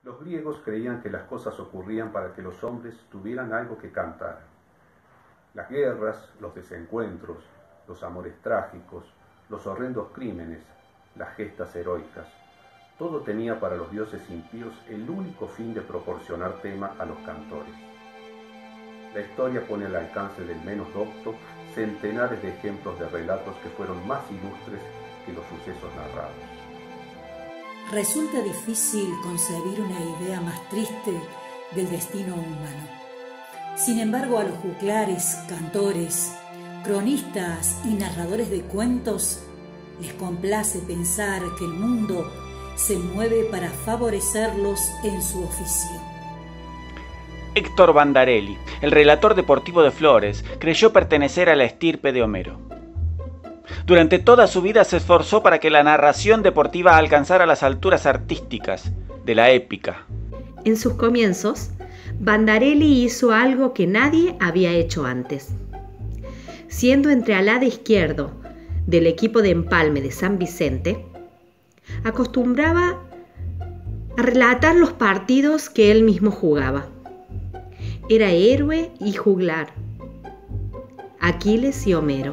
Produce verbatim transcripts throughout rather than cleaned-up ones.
Los griegos creían que las cosas ocurrían para que los hombres tuvieran algo que cantar. Las guerras, los desencuentros, los amores trágicos, los horrendos crímenes, las gestas heroicas, todo tenía para los dioses impíos el único fin de proporcionar tema a los cantores. La historia pone al alcance del menos docto centenares de ejemplos de relatos que fueron más ilustres que los sucesos narrados. Resulta difícil concebir una idea más triste del destino humano. Sin embargo, a los juglares, cantores, cronistas y narradores de cuentos les complace pensar que el mundo se mueve para favorecerlos en su oficio. Héctor Bandarelli, el relator deportivo de Flores, creyó pertenecer a la estirpe de Homero. Durante toda su vida se esforzó para que la narración deportiva alcanzara las alturas artísticas de la épica. En sus comienzos, Bandarelli hizo algo que nadie había hecho antes. Siendo entrealada izquierdo del equipo de empalme de San Vicente, acostumbraba a relatar los partidos que él mismo jugaba. Era héroe y juglar, Aquiles y Homero,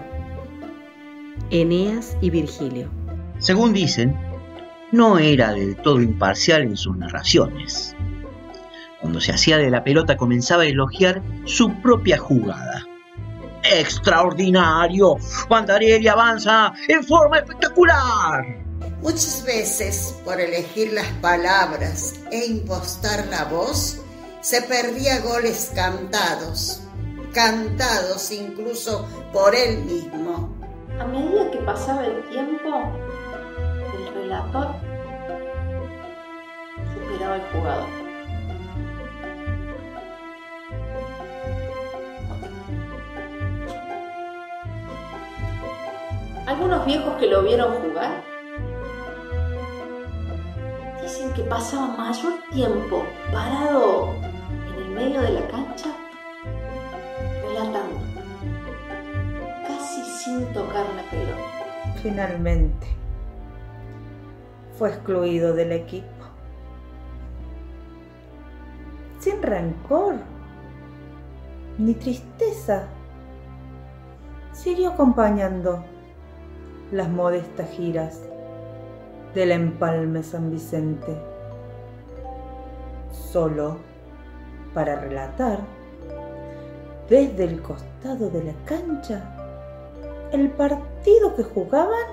Eneas y Virgilio. Según dicen, no era del todo imparcial en sus narraciones. Cuando se hacía de la pelota comenzaba a elogiar su propia jugada. ¡Extraordinario! Bandarelli avanza en forma espectacular. Muchas veces, por elegir las palabras e impostar la voz, se perdía goles cantados, cantados incluso por él mismo. A medida que pasaba el tiempo, el relator superaba al jugador. Algunos viejos que lo vieron jugar dicen que pasaba mayor tiempo parado en el medio de la cancha relatando, casi sin tocar la pelota. Finalmente fue excluido del equipo. Sin rencor ni tristeza, siguió acompañando las modestas giras del empalme San Vicente, solo para relatar desde el costado de la cancha el partido que jugaban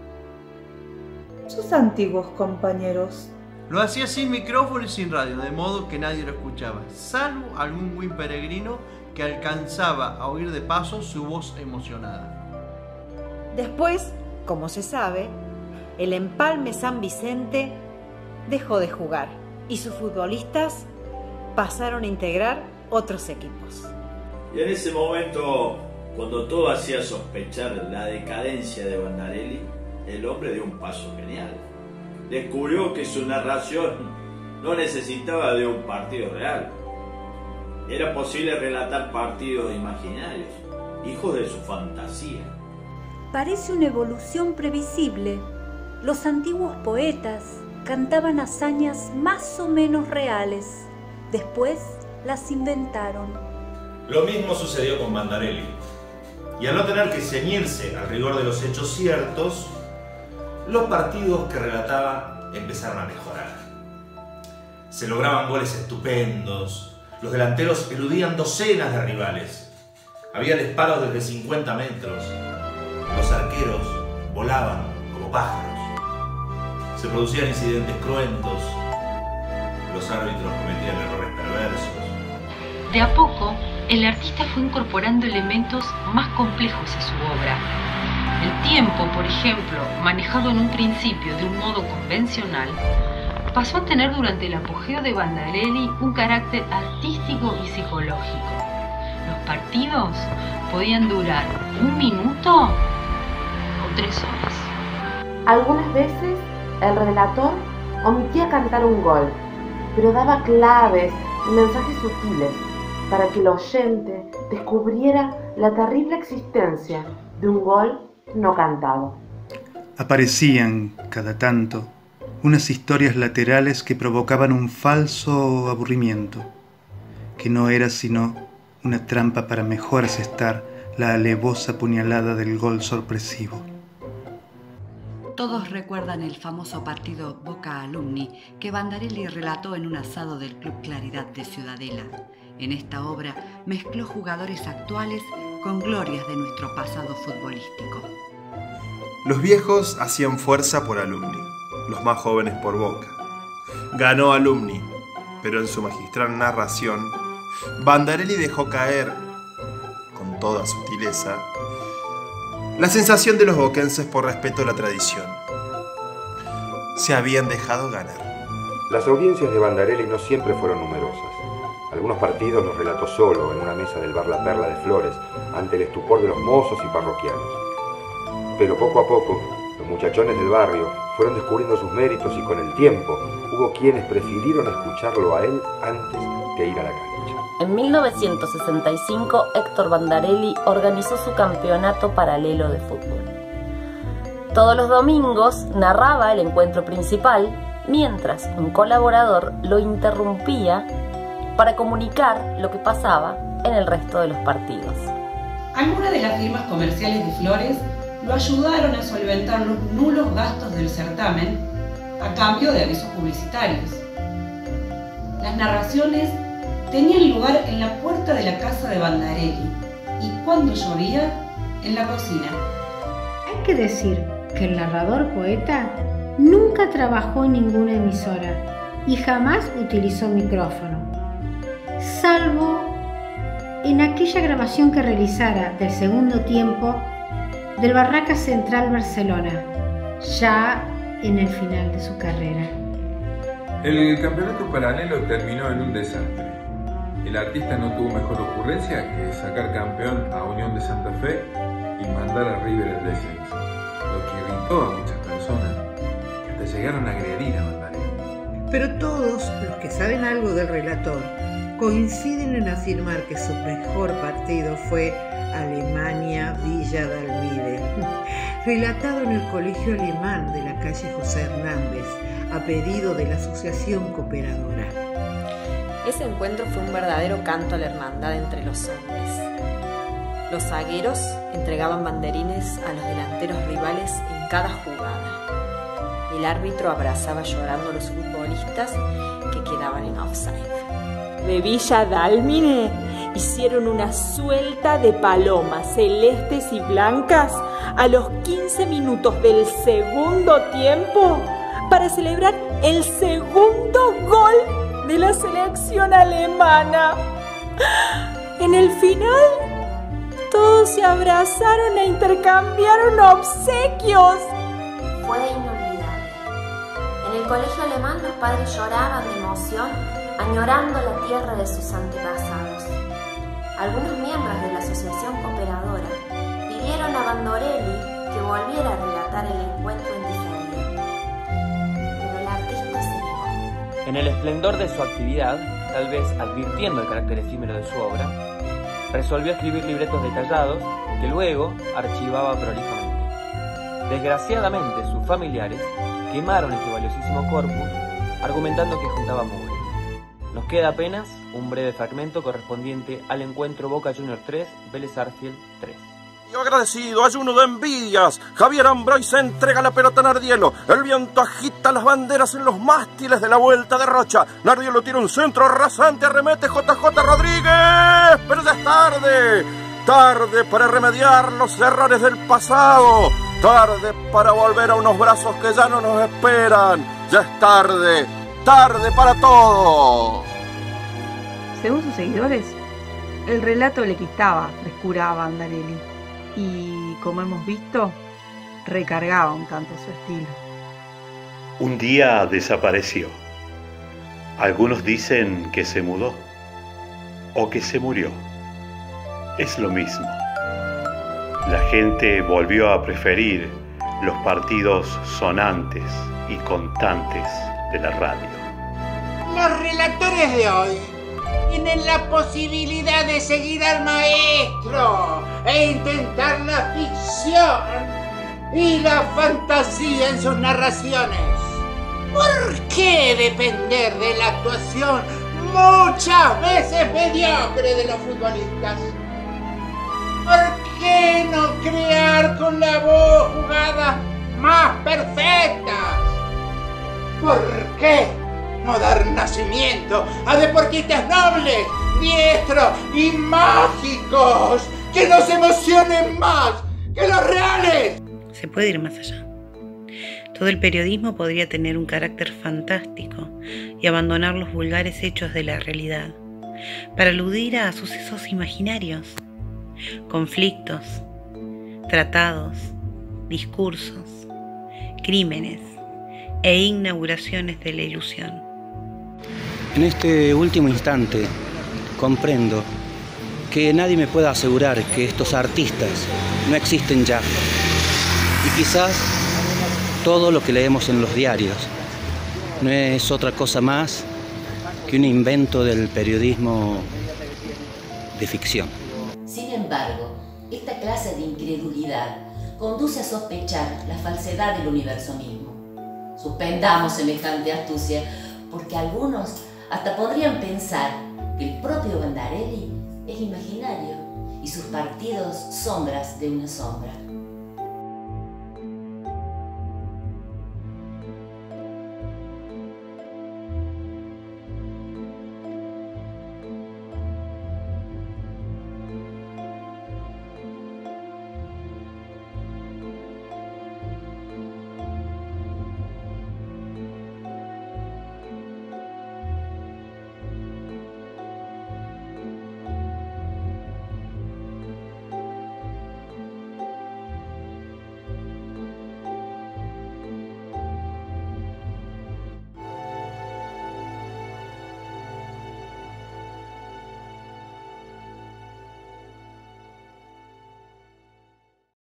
sus antiguos compañeros. Lo hacía sin micrófono y sin radio, de modo que nadie lo escuchaba, salvo algún buen peregrino que alcanzaba a oír de paso su voz emocionada. Después, como se sabe, el empalme San Vicente dejó de jugar y sus futbolistas pasaron a integrar otros equipos. Y en ese momento, cuando todo hacía sospechar la decadencia de Bandarelli, el hombre dio un paso genial. Descubrió que su narración no necesitaba de un partido real. Era posible relatar partidos imaginarios, hijos de su fantasía. Parece una evolución previsible. Los antiguos poetas cantaban hazañas más o menos reales. Después las inventaron. Lo mismo sucedió con Bandarelli. Y al no tener que ceñirse al rigor de los hechos ciertos, los partidos que relataba empezaron a mejorar. Se lograban goles estupendos, los delanteros eludían docenas de rivales. Había disparos desde cincuenta metros. Los arqueros volaban como pájaros. Se producían incidentes cruentos. Los árbitros cometían errores perversos. De a poco, el artista fue incorporando elementos más complejos a su obra. El tiempo, por ejemplo, manejado en un principio de un modo convencional, pasó a tener durante el apogeo de Bandarelli un carácter artístico y psicológico. Los partidos podían durar un minuto o tres horas. Algunas veces el relator omitía cantar un gol, pero daba claves y mensajes sutiles para que el oyente descubriera la terrible existencia de un gol no cantado. Aparecían, cada tanto, unas historias laterales que provocaban un falso aburrimiento, que no era sino una trampa para mejor asestar la alevosa puñalada del gol sorpresivo. Todos recuerdan el famoso partido Boca Alumni que Bandarelli relató en un asado del Club Claridad de Ciudadela. En esta obra mezcló jugadores actuales con glorias de nuestro pasado futbolístico. Los viejos hacían fuerza por Alumni, los más jóvenes por Boca. Ganó Alumni, pero en su magistral narración, Bandarelli dejó caer, con toda sutileza, la sensación de los boquenses por respeto a la tradición. Se habían dejado ganar. Las audiencias de Bandarelli no siempre fueron numerosas. Algunos partidos los relató solo en una mesa del bar La Perla de Flores, ante el estupor de los mozos y parroquianos. Pero poco a poco, los muchachones del barrio fueron descubriendo sus méritos y con el tiempo hubo quienes prefirieron escucharlo a él antes que ir a la cancha. En mil novecientos sesenta y cinco, Héctor Bandarelli organizó su campeonato paralelo de fútbol. Todos los domingos narraba el encuentro principal, mientras un colaborador lo interrumpía para comunicar lo que pasaba en el resto de los partidos. Algunas de las firmas comerciales de Flores lo ayudaron a solventar los nulos gastos del certamen a cambio de avisos publicitarios. Las narraciones tenían lugar en la puerta de la casa de Bandarelli y cuando llovía, en la cocina. Hay que decir que el narrador poeta nunca trabajó en ninguna emisora y jamás utilizó micrófono, salvo en aquella grabación que realizara del segundo tiempo del Barraca Central Barcelona, ya en el final de su carrera. El campeonato paralelo terminó en un desastre. El artista no tuvo mejor ocurrencia que sacar campeón a Unión de Santa Fe y mandar a River al descenso, lo que irritó a muchas personas que hasta llegaron a agredir a Bandarelli. Pero todos los que saben algo del relator coinciden en afirmar que su mejor partido fue Alemania-Villa Dalmide, relatado en el colegio alemán de la calle José Hernández, a pedido de la Asociación Cooperadora. Ese encuentro fue un verdadero canto a la hermandad entre los hombres. Los zagueros entregaban banderines a los delanteros rivales en cada jugada. El árbitro abrazaba llorando a los futbolistas que quedaban en offside. De Villa Dálmine hicieron una suelta de palomas celestes y blancas a los quince minutos del segundo tiempo para celebrar el segundo gol de la selección alemana. En el final, todos se abrazaron e intercambiaron obsequios. Fue inolvidable. En el colegio alemán los padres lloraban de emoción, añorando la tierra de sus antepasados. Algunos miembros de la Asociación Cooperadora pidieron a Bandarelli que volviera a relatar el encuentro en diferido. Pero el artista se negó. En el esplendor de su actividad, tal vez advirtiendo el carácter efímero de su obra, resolvió escribir libretos detallados que luego archivaba prolijamente. Desgraciadamente, sus familiares quemaron este valiosísimo corpus, argumentando que juntaba mugre. Nos queda apenas un breve fragmento correspondiente al encuentro Boca Juniors tres, Vélez Sarsfield tres. Yo agradecido, ayuno de envidias. Javier Ambroy se entrega la pelota a Nardielo. El viento agita las banderas en los mástiles de la vuelta de Rocha. Nardielo tira un centro rasante, arremete J J Rodríguez. Pero ya es tarde. Tarde para remediar los errores del pasado. Tarde para volver a unos brazos que ya no nos esperan. Ya es tarde. Tarde para todo. Según sus seguidores, el relato le quitaba frescura a Bandarelli y, como hemos visto, recargaba un tanto su estilo. Un día desapareció. Algunos dicen que se mudó o que se murió. Es lo mismo. La gente volvió a preferir los partidos sonantes y contantes de la radio. Los relatores de hoy tienen la posibilidad de seguir al maestro e intentar la ficción y la fantasía en sus narraciones. ¿Por qué depender de la actuación muchas veces mediocre de los futbolistas? ¿Por qué no crear con la voz jugadas más perfectas? ¿Por qué no dar nacimiento a deportistas nobles, diestros y mágicos que nos emocionen más que los reales? Se puede ir más allá. Todo el periodismo podría tener un carácter fantástico y abandonar los vulgares hechos de la realidad para aludir a sucesos imaginarios, conflictos, tratados, discursos, crímenes e inauguraciones de la ilusión. En este último instante comprendo que nadie me pueda asegurar que estos artistas no existen ya. Y quizás todo lo que leemos en los diarios no es otra cosa más que un invento del periodismo de ficción. Sin embargo, esta clase de incredulidad conduce a sospechar la falsedad del universo mismo. Suspendamos semejante astucia, porque algunos hasta podrían pensar que el propio Bandarelli es imaginario y sus partidos sombras de una sombra.